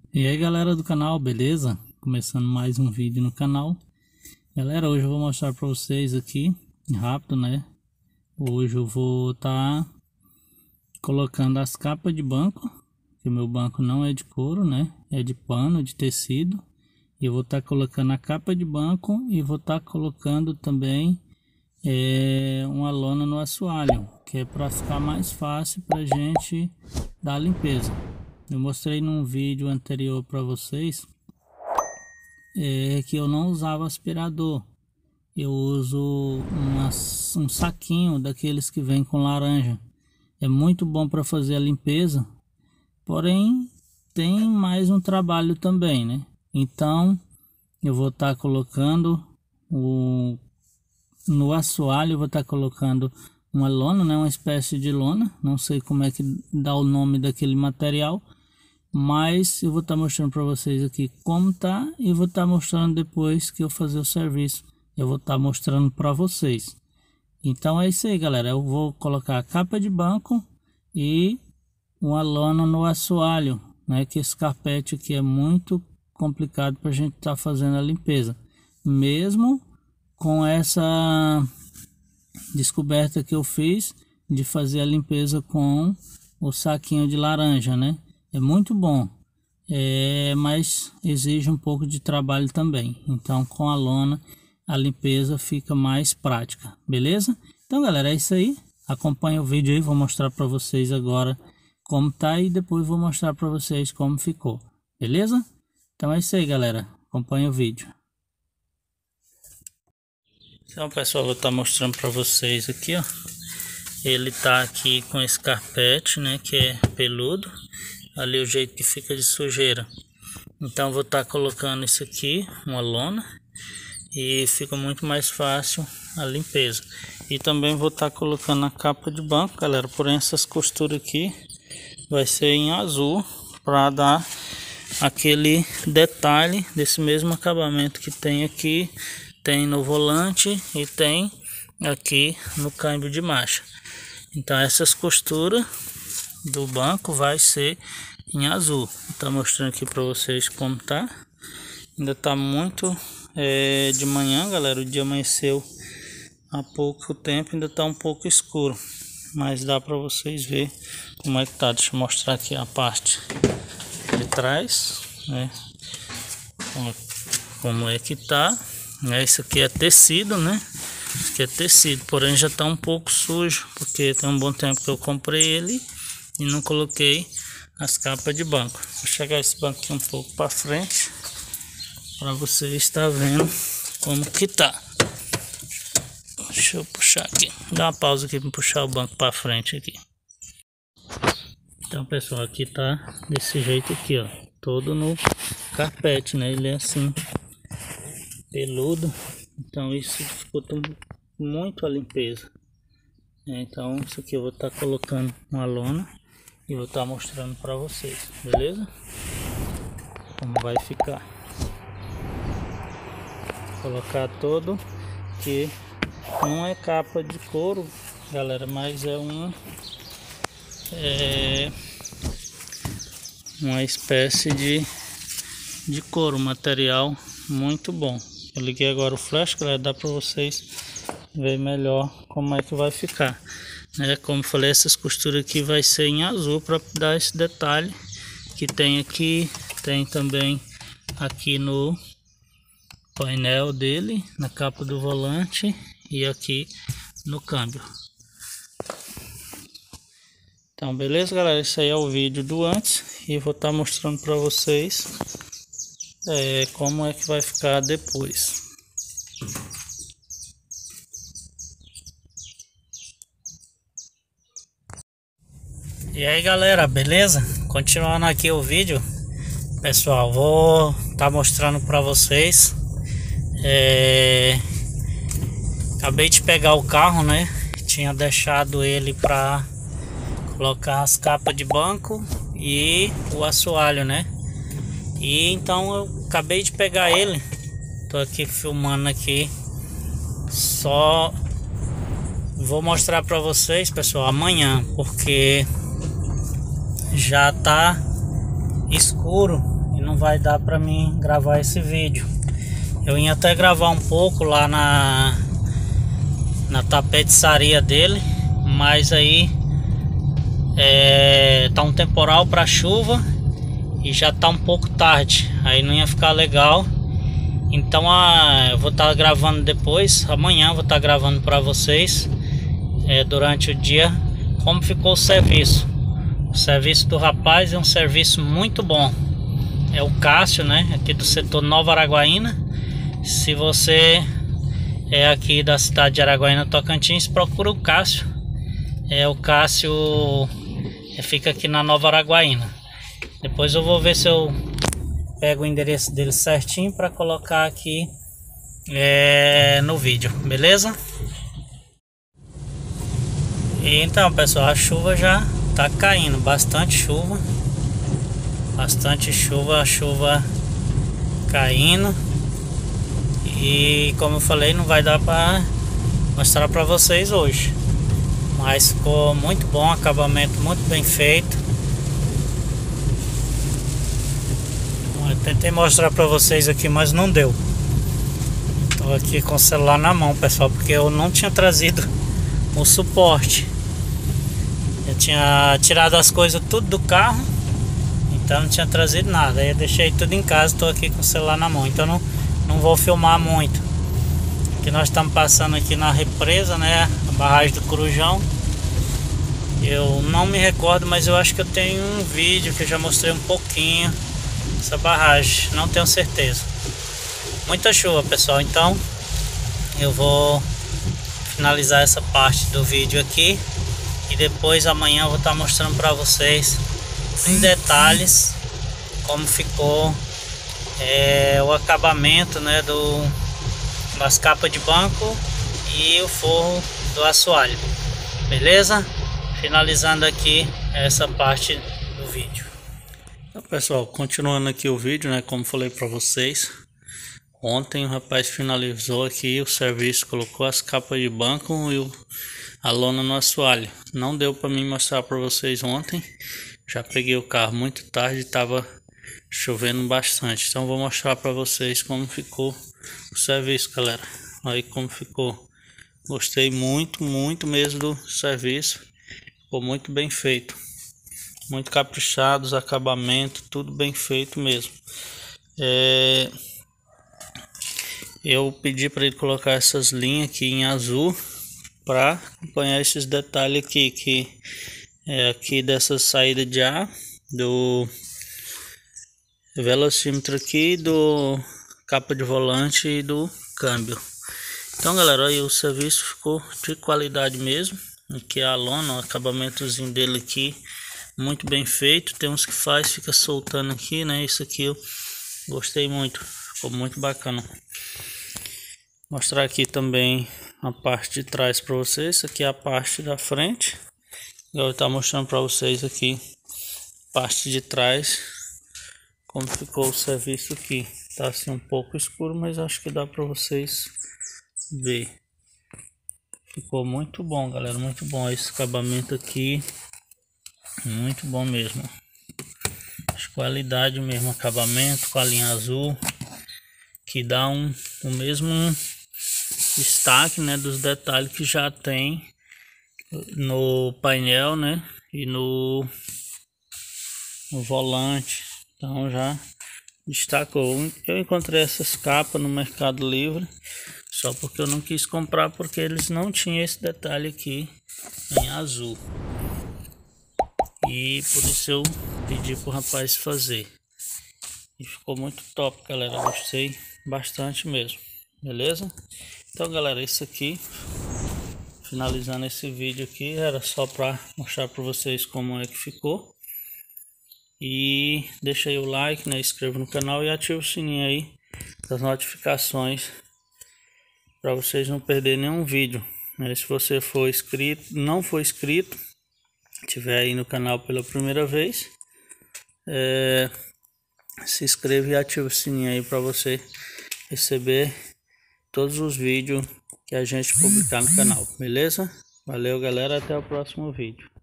E aí galera do canal, beleza? Começando mais um vídeo no canal. Galera, hoje eu vou mostrar para vocês aqui, rápido, né? Hoje eu vou estar colocando as capas de banco, que o meu banco não é de couro, né? É de pano, de tecido. E eu vou estar colocando a capa de banco e vou estar colocando também uma lona no assoalho, que é para ficar mais fácil para gente dar a limpeza. Eu mostrei num vídeo anterior para vocês que eu não usava aspirador. Eu uso um saquinho daqueles que vem com laranja. É muito bom para fazer a limpeza, porém tem mais um trabalho também, né? Então eu vou estar colocando no assoalho, eu vou estar colocando uma lona, né? Uma espécie de lona. Não sei como é que dá o nome daquele material, mas eu vou estar mostrando para vocês aqui como tá, e vou estar mostrando depois que eu fazer o serviço. Eu vou estar mostrando para vocês. Então é isso aí, galera. Eu vou colocar a capa de banco e uma lona no assoalho, né? Que esse carpete aqui é muito complicado para a gente estar fazendo a limpeza, mesmo com essa descoberta que eu fiz de fazer a limpeza com o saquinho de laranja, né? É muito bom, mas exige um pouco de trabalho também. Então com a lona a limpeza fica mais prática, beleza? Então galera, é isso aí. Acompanha o vídeo aí, vou mostrar para vocês agora como tá e depois vou mostrar para vocês como ficou, beleza? Então é isso aí, galera, acompanha o vídeo. Então pessoal, vou estar mostrando para vocês aqui, ó. Ele tá aqui com esse carpete, né, que é peludo. Ali o jeito que fica de sujeira. Então vou estar colocando isso aqui, uma lona, e fica muito mais fácil a limpeza. E também vou estar colocando a capa de banco, galera. Porém essas costuras aqui vai ser em azul, para dar aquele detalhe desse mesmo acabamento que tem aqui, tem no volante e tem aqui no câmbio de marcha. Então essas costuras do banco vai ser em azul. Tá mostrando aqui para vocês como tá. Ainda tá muito de manhã, galera. O dia amanheceu há pouco tempo, ainda tá um pouco escuro, mas dá para vocês ver como é que tá. Deixa eu mostrar aqui a parte de trás, né? Como é que tá, né? Isso aqui é tecido, né? Isso aqui é tecido, porém já tá um pouco sujo, porque tem um bom tempo que eu comprei ele e não coloquei as capas de banco. Vou chegar esse banco aqui um pouco para frente para você estar vendo como que tá. Deixa eu puxar aqui, dá uma pausa aqui para puxar o banco para frente aqui. Então pessoal, aqui tá desse jeito aqui, ó, todo no carpete, né? Ele é assim peludo, então isso dificulta muito a limpeza. Então isso aqui eu vou estar colocando uma lona e vou estar mostrando para vocês, beleza? Como vai ficar. Vou colocar todo, que não é capa de couro, galera, mas é uma espécie de couro, material muito bom. Eu liguei agora o flash, galera, dá para vocês ver melhor como é que vai ficar. Como eu falei, essas costuras aqui vai ser em azul para dar esse detalhe que tem aqui, tem também aqui no painel dele, na capa do volante e aqui no câmbio. Então beleza, galera, esse aí é o vídeo do antes e vou estar mostrando para vocês como é que vai ficar depois. E aí galera, beleza? Continuando aqui o vídeo, pessoal, vou estar mostrando para vocês. Acabei de pegar o carro, né? Tinha deixado ele para colocar as capas de banco e o assoalho, né? E então eu acabei de pegar ele. Tô aqui filmando aqui. Só vou mostrar para vocês, pessoal, amanhã, porque já tá escuro e não vai dar para mim gravar esse vídeo. Eu ia até gravar um pouco lá na tapeçaria dele, mas aí tá um temporal para chuva e já tá um pouco tarde, aí não ia ficar legal. Então eu vou estar gravando depois, amanhã vou estar gravando para vocês durante o dia como ficou o serviço. O serviço do rapaz é um serviço muito bom. É o Cássio, né, aqui do setor Nova Araguaína. Se você é aqui da cidade de Araguaína, Tocantins, procura o Cássio. O Cássio fica aqui na Nova Araguaína. Depois eu vou ver se eu pego o endereço dele certinho para colocar aqui no vídeo, beleza? E então, pessoal, a chuva já tá caindo, bastante chuva, a chuva caindo. E como eu falei, não vai dar para mostrar para vocês hoje, mas ficou muito bom, acabamento muito bem feito. Eu tentei mostrar para vocês aqui, mas não deu. Estou aqui com o celular na mão, pessoal, porque eu não tinha trazido o suporte. Eu tinha tirado as coisas tudo do carro, então não tinha trazido nada. Aí eu deixei tudo em casa, estou aqui com o celular na mão, então não vou filmar muito. Aqui nós estamos passando aqui na represa, né, a barragem do Corujão. Eu não me recordo, mas eu acho que eu tenho um vídeo que eu já mostrei um pouquinho essa barragem, não tenho certeza. Muita chuva, pessoal, então eu vou finalizar essa parte do vídeo aqui e depois amanhã eu vou estar mostrando para vocês em detalhes como ficou o acabamento, né, das capas de banco e o forro do assoalho, beleza? Finalizando aqui essa parte do vídeo. Então, pessoal, continuando aqui o vídeo, né, como falei para vocês, ontem o rapaz finalizou aqui o serviço, colocou as capas de banco e a lona no assoalho. Não deu para mim mostrar para vocês ontem, já peguei o carro muito tarde, estava chovendo bastante, então vou mostrar para vocês como ficou o serviço, galera. Aí como ficou, gostei muito mesmo do serviço, ficou muito bem feito, muito caprichado, os acabamentos, tudo bem feito mesmo. Eu pedi para ele colocar essas linhas aqui em azul para acompanhar esses detalhes aqui, que é aqui dessa saída de ar do velocímetro aqui, do capa de volante e do câmbio. Então, galera, aí o serviço ficou de qualidade mesmo. Aqui a lona, o acabamentozinho dele aqui muito bem feito. Tem uns que fica soltando aqui, né? Isso aqui eu gostei muito, ficou muito bacana. Mostrar aqui também a parte de trás para vocês. Isso aqui é a parte da frente. Eu vou estar mostrando para vocês aqui parte de trás, como ficou o serviço aqui. Tá assim um pouco escuro, mas acho que dá para vocês ver. Ficou muito bom, galera, muito bom esse acabamento aqui, muito bom mesmo. De qualidade mesmo, acabamento com a linha azul, que dá o mesmo destaque, né, dos detalhes que já tem no painel, né, e no volante. Então já destacou. Eu encontrei essas capas no Mercado Livre, só porque eu não quis comprar, porque eles não tinham esse detalhe aqui em azul, e por isso eu pedi pro rapaz fazer. E ficou muito top, galera, gostei bastante mesmo, beleza? Então, galera, isso aqui, finalizando esse vídeo aqui, era só para mostrar para vocês como é que ficou. E deixa aí o like, né, inscreva no canal e ativa o sininho aí das notificações para vocês não perderem nenhum vídeo, né? Se você for inscrito, não for inscrito, estiver aí no canal pela primeira vez, se inscreva e ativa o sininho aí para você receber todos os vídeos que a gente publicar no canal, beleza? Valeu, galera, até o próximo vídeo.